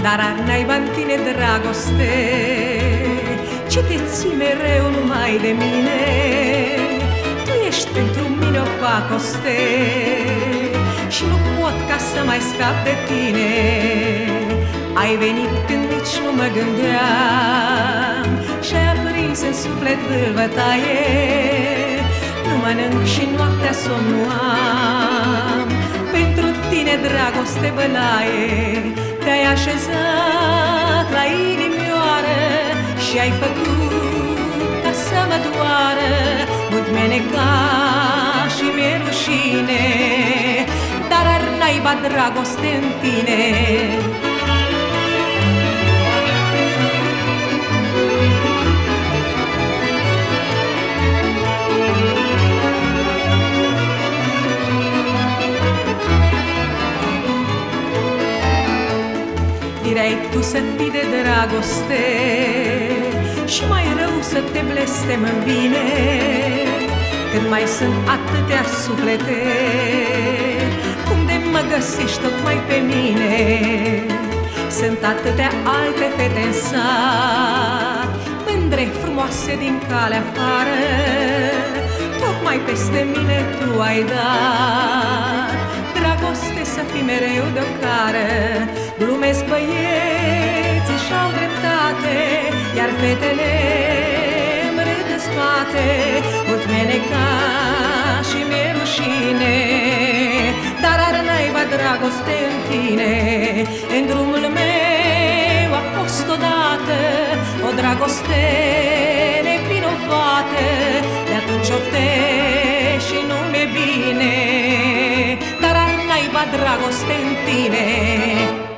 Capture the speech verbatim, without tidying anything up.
dar n-ai în tine dragoste, ce te ții mereu numai de mine. Tu ești pentru mine o pacoste și nu pot ca să mai scap de tine. Ai venit când nici nu mă gândeam și-ai aprins în suflet vâlvătaie. Nu mănânc și noaptea somn nu am, pentru tine dragoste bălaie. Te-ai așezat la inimioară și ai făcut ca să mă doară. Mult mi-e necat și mi-e rușine, dar ar naiba dragoste în tine. Dirai tu să fii de dragoste și mai rău să te blestem în bine, când mai sunt atâtea suflete cum de mă găsești tocmai pe mine. Sunt atâtea alte fete în sat, mândre, frumoase din calea afară, tocmai peste mine tu ai dat dragoste să fii mereu de-o cară. Glumesc, băieții și-au dreptate, iar fetele îmi râd în spate. Mult mi-e necat și mi-e rușine, dar ar naiba dragoste în tine. În drumul meu a fost odată o dragoste nevinovată, de atunci oftești și nu mi-e bine, dar ar naiba dragoste în tine.